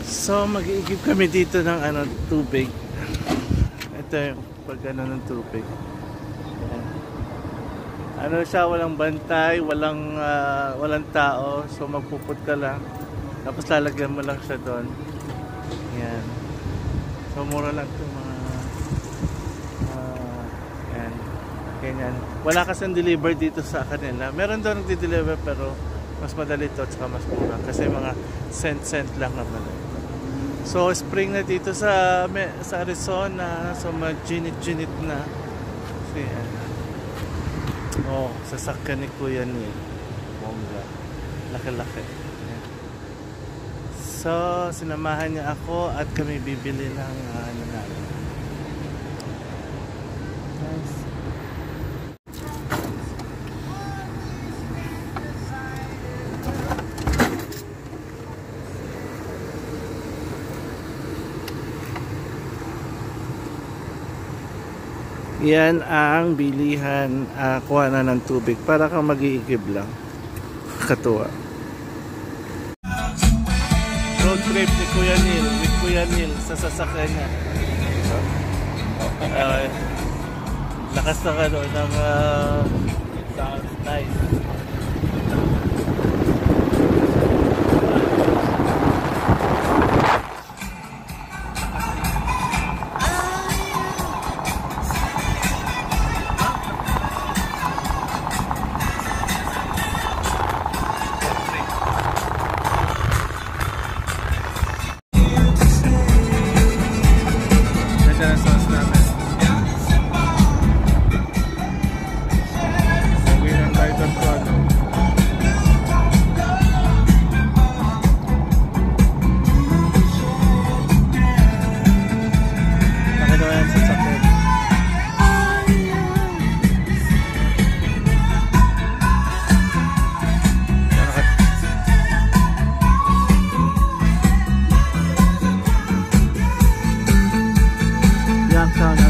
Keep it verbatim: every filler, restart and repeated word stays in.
So mag-iigib kami dito ng ano, tubig. Ito yung pag ano ng tubig. Ayan. Ano siya, walang bantay, walang uh, walang tao. So magpuput ka lang. Tapos lalagyan mo lang siya doon. Ayan. So mura lang ito mga uh, ayan. Ganyan. Wala kasing deliver dito sa kanila. Meron doon nagdi-deliver pero mas madali ito at saka mas mura. Kasi mga cent-cent lang naman. So spring na dito sa sa Arizona. So mag-ginit-ginit na. Kasi ano. Oh, sasakyan ni Kuya Neil. Bongga. Laki-laki. Ayan. So sinamahan niya ako at kami bibili ng uh, ano namin. Nice. Yan ang bilihan, uh, kuha na ng tubig para kang mag-iigib lang. Katuwa. Road trip ni Kuya Neil, with Kuya Neil sa sasakyan niya. Uh, lakas na ka doon ng uh, sound nice. Downtown